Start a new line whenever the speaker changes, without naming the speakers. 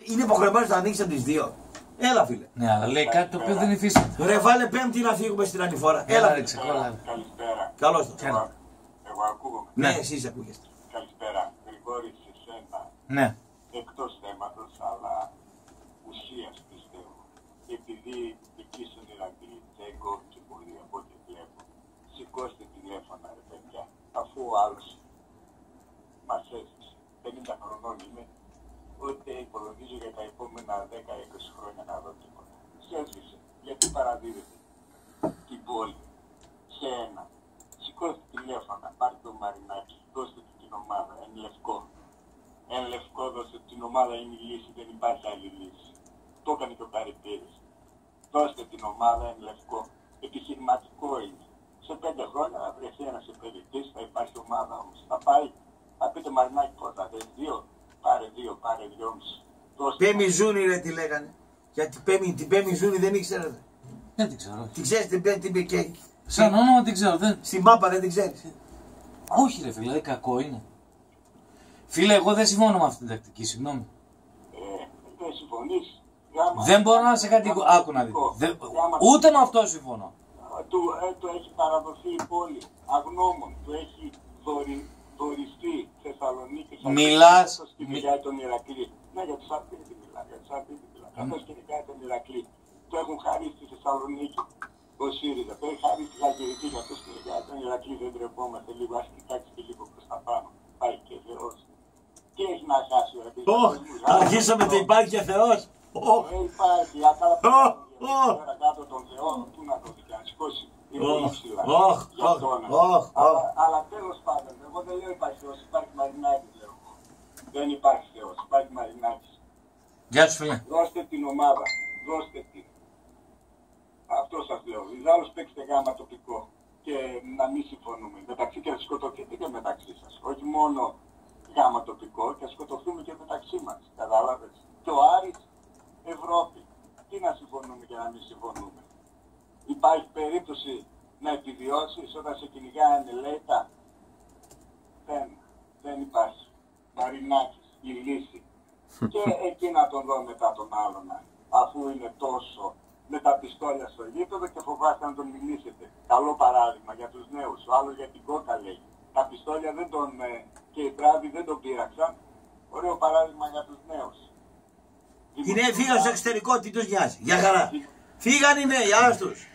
Είναι υποχρεωμένος να ανοίξει από τις δύο. Έλα, φίλε.
Ναι, αλλά λέει κάτι το οποίο δεν υφίσταται.
Ρε, βάλε Πέμπτη να φύγουμε στην ανηφόρα.
Έλα,
Έλα,
ρε, ξεκόλα.
Καλησπέρα.
καλώς το.
Εγώ ακούγομαι.
Ναι, εσείς ακούγεστε.
Καλησπέρα. Γρηγόρη, σε σένα.
Ναι.
Εκτός θέματος, αλλά ουσίας πιστεύω. Επειδή εκεί στον Ηρακλή δεν κόβει πολύ από ό,τι βλέπω. Σηκώστε τηλέφωνα, ρε παιδιά. Αφού ο άλλος μας έζησε. 50 χρονών είμαι. Ούτε υπολογίζω για τα επόμενα 10-20 χρόνια να δω τίποτα. Σέσβησε. Γιατί παραδίδεται την πόλη σε ένα. Σηκώστε τηλέφωνα, πάρτε το Μαρινάκι, δώστε του την ομάδα, εν λευκό. Εν λευκό δώστε την ομάδα, είναι η λύση, δεν υπάρχει άλλη λύση. Το έκανε και ο Καρυπίδης. Δώστε την ομάδα εν λευκό. Επιχειρηματικό είναι. Σε 5 χρόνια θα βρεθεί ένας επενδυτής, θα υπάρχει ομάδα όμως. Θα πάει, θα πείτε Μαρινάκι πόσα, θες 2, πάρε 2, πάρε 2,5.
Πέμι Ζούνη, ρε, τι λέγανε. Γιατί την Πέμι Ζούνη δεν ήξερε.
Δεν την ξέρω.
Την ξέρεις την Πέμι και.
Σαν όνομα την ξέρω. Δεν...
Στη μάπα δεν την ξέρεις.
Όχι, ρε φίλε, δηλαδή κακό είναι. Φίλε, εγώ δεν συμφωνώ με αυτή την τακτική, συγγνώμη.
Δεν συμφωνείς.
Δεν μπορώ να σε κάτι. Άκου να δεις. Ούτε με αυτό συμφωνώ.
Του έχει παραδοθεί η πόλη αγνώμων, του έχει δοριστεί Θεσσαλονίκη.
Μιλάς.
Και νικάει τον Ηρακλή. Ναι, για τους Αρπίδη μιλάει, για τους Αρπίδη μιλάει. Καθώς και νικάει τον Ηρακλή. Του έχουν χαρίσει στη Θεσσαλονίκη ο ΣΥΡΙΖΑ. Το έχει χαρίσει στη Χαλκιδική, για αυτός και νικάει τον Ηρακλή. Δεν τρεπόμαστε λίγο, ας κοιτάξει και λίγο προς τα πάνω. Πάει και Θεός. Τι έχει να χάσει ο Ηρακλής.
Αρχίσαμε το υπάρχει και Θεός.
Υπάρχει, αλλά κάτω τον Θεό, πού να το δει και να σηκώσει. Αλλά τέλος πάντων, εγώ δεν λέω υπάρχει Θεός, υπάρχει Μαρινάκης, λέω. Δεν υπάρχει Θεός, υπάρχει Μαρινάκης.
Γεια σου, φίλε.
Δώστε την ομάδα, δώστε την. Αυτό σας λέω. Ιδάλλως παίξτε γάμα τοπικό και να μην συμφωνούμε. Μεταξύ και να σκοτωθείτε και μεταξύ σας. Όχι μόνο γάμα τοπικό και να σκοτωθούμε και μεταξύ μας. Κατάλαβες. Και ο Άρης, Ευρώπη. Τι να συμφωνούμε και να μην συμφωνούμε. Υπάρχει περίπτωση να επιβιώσεις όταν σε κυνηγάνε λέιτα. Δεν υπάρχει. Μαρινάκης, η λύση. Και εκεί να τον δω μετά τον άλλον. Αφού είναι τόσο με τα πιστόλια στο γήπεδο και φοβάστε να τον μιλήσετε. Καλό παράδειγμα για τους νέους. Ο άλλος για την κόκα λέει. Τα πιστόλια δεν τον, και οι μπράβοι δεν τον πείραξαν. Ωραίο παράδειγμα για τους νέους.
Είναι φίλος στο εξωτερικό, τι τους νοιάζει. Για χαρά. Φύγαν οι νέοι, άστους.